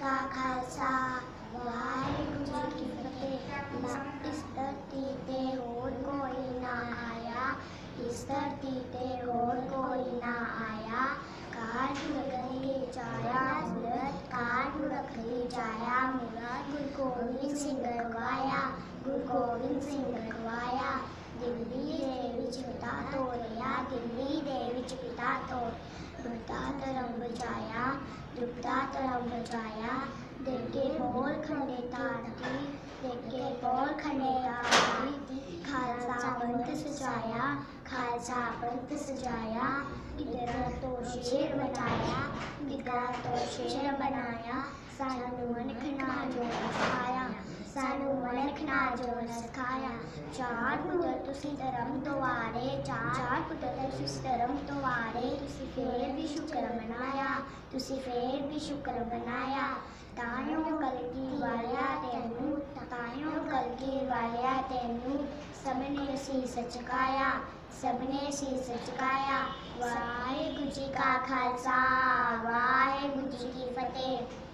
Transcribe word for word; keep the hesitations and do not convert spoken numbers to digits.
का खालसा वाहिगुरू जी की फतेह। इस धरती ते होर कोई ना आया, इस धरती ते होर कोई ना आया। काल पुरख जाया मूरत, काल पुरख जाया मूरत। गुरु गोबिंद सिंह गवाया, गुरु गोबिंद सिंह गवाया। दिल्ली दे विच पिता तोड़िया, दिल्ली दे विच पिता तोड़। दुबदा धर्म बचाया, दुबदा धर्म बचाया। देखे बोल खंडे तारती, देखे बोल खंडे तारती। खालसा पंथ सजाया, खालसा पंथ सजाया। गिदड़ा तो शेर बनाया, गिदड़ा तो शेर बनाया। सानू मनखना जो सिखाया, सानू मनखना जो सिखाया। चार पुत्तर तुसी धर्म तो वारे, चार पुत्तर तुसी धर्म तो वारे। तुसी फिर भी शुक्र मनाया, तुसी फिर भी शुक्र मनाया। तायों कलगी वालिया तेनू, तायों कलगी वालिया तेनू। सबने शीस झुकाया, सबने शीस झुकाया। वाहिगुरू जी का खालसा वाहिगुरू जी की फतेह।